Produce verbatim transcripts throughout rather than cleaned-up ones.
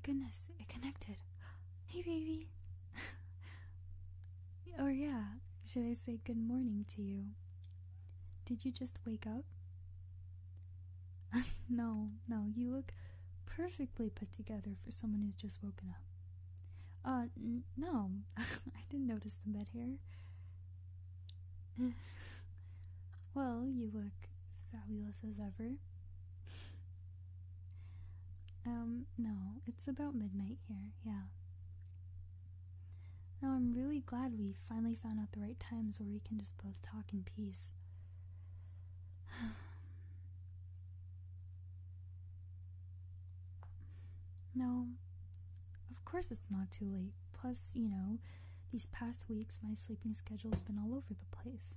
goodness, it connected. Hey, baby. Or yeah, should I say good morning to you? Did you just wake up? No, no, you look perfectly put together for someone who's just woken up. Uh, n no, I didn't notice the bed hair. Well, you look fabulous as ever. Um, no, it's about midnight here, yeah. No, I'm really glad we finally found out the right times where we can just both talk in peace. No, of course it's not too late. Plus, you know, these past weeks my sleeping schedule's been all over the place.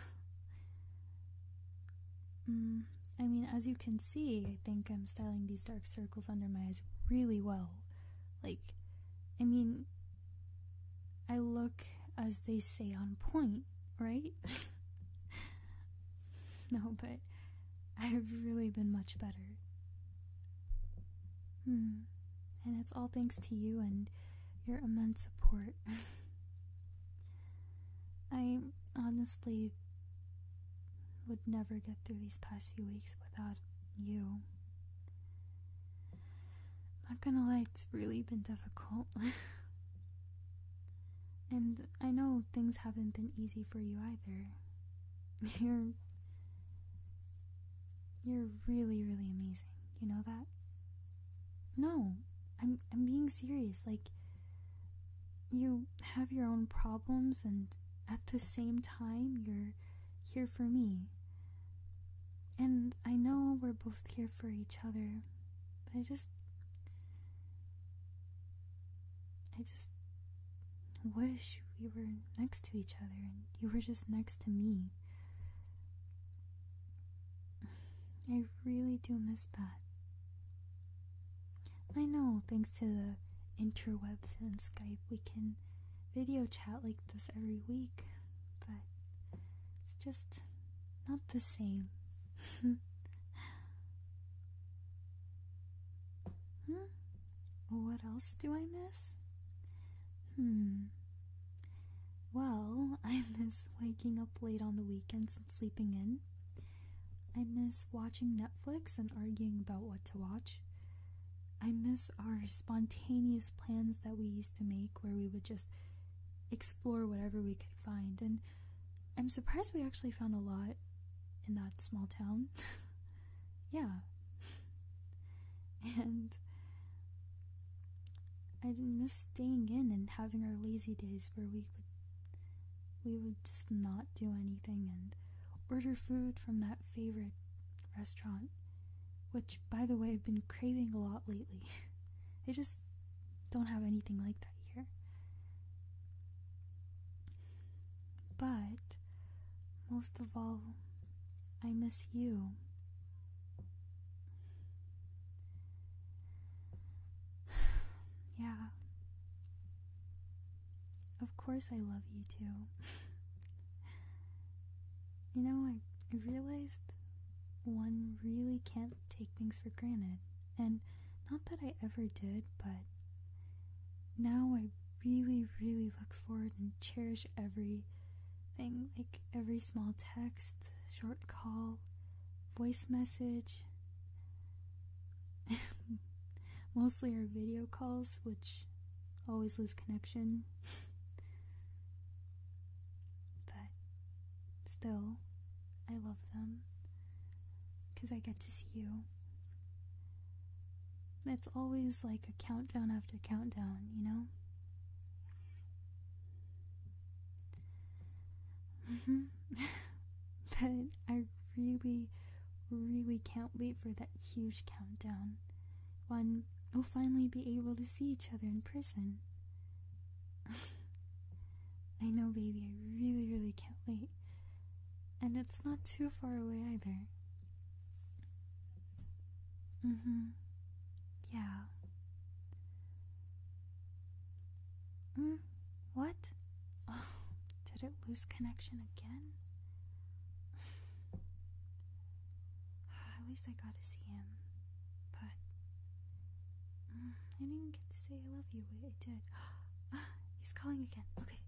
mm, I mean, as you can see, I think I'm styling these dark circles under my eyes really well. Like, I mean, I look, as they say, on point, right? No, but I've really been much better. Hmm. And it's all thanks to you and your immense support. I honestly would never get through these past few weeks without you. Not gonna lie, it's really been difficult. And I know things haven't been easy for you either. You're You're really, really amazing. You know that? No, I'm I'm being serious. Like, you have your own problems and at the same time you're here for me. And I know we're both here for each other, but I just I just wish we were next to each other and you were just next to me. I really do miss that. I know, thanks to the interwebs and Skype, we can video chat like this every week, but it's just not the same. Hmm? What else do I miss? Hmm. Well, I miss waking up late on the weekends and sleeping in. I miss watching Netflix and arguing about what to watch. I miss our spontaneous plans that we used to make where we would just explore whatever we could find, and I'm surprised we actually found a lot in that small town. Yeah. And I miss staying in and having our lazy days where we would we would just not do anything and order food from that favorite restaurant, which, by the way, I've been craving a lot lately. They just don't have anything like that here. But most of all, I miss you. Yeah. Of course I love you too. You know, I, I realized one really can't take things for granted. And not that I ever did, but now I really, really look forward and cherish everything. Like every small text, short call, voice message. Mostly our video calls, which always lose connection. But still, I love them because I get to see you. It's always like a countdown after countdown, you know? Mm-hmm. But I really, really can't wait for that huge countdown when we'll finally be able to see each other in person. I know, baby, I really, really can't wait. And it's not too far away either. Mm-hmm. Yeah. Mm, what? Oh, did it lose connection again? At least I got to see him. But mm, I didn't get to say I love you. Wait, I did. He's calling again. Okay.